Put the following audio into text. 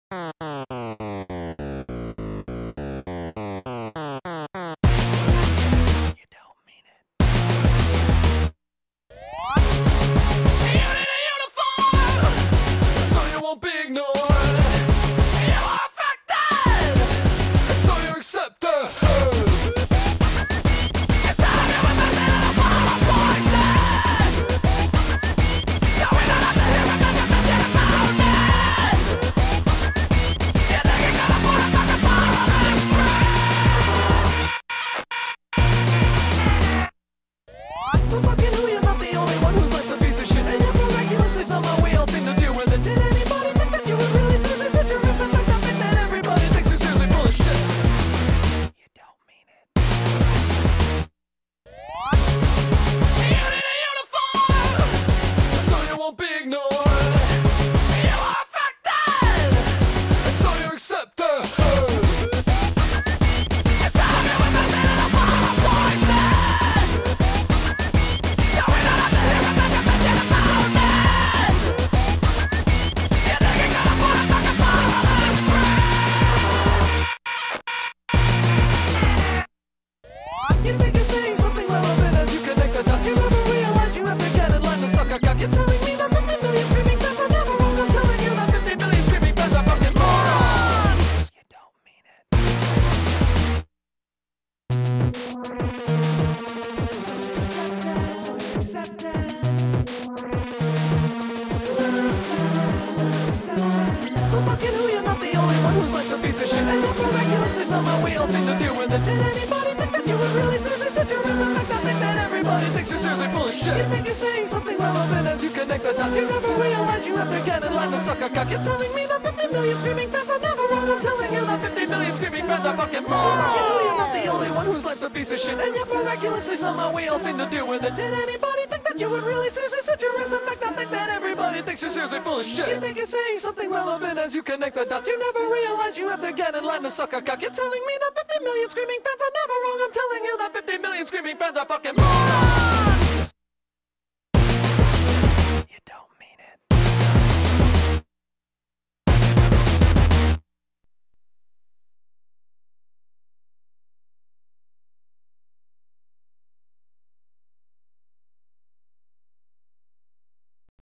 piece of shit. And you're miraculously somehow we all seem to deal with it. Did anybody think that you would really seriously set your wrist? In fact, I think that everybody thinks you're seriously full of shit. You think you're saying something relevant as you connect the dots. You never realize you have to get in line to suck a cock. You're telling me that 50 million screaming fans are never wrong. I'm telling you that 50 million screaming fans are fucking morons. You're not the only one whose life's a piece of shit. And yet miraculously somehow we all seem to deal with it. Did anybody think that you would really seriously set your wrist? In fact, I think that everybody thinks you're seriously full of shit. You think you're saying something relevant as you connect the dots. You never realize you have to get in line to suck a cock. You're telling me that 50 million screaming fans are never wrong. I'm telling you that 50 million screaming fans are fucking morons.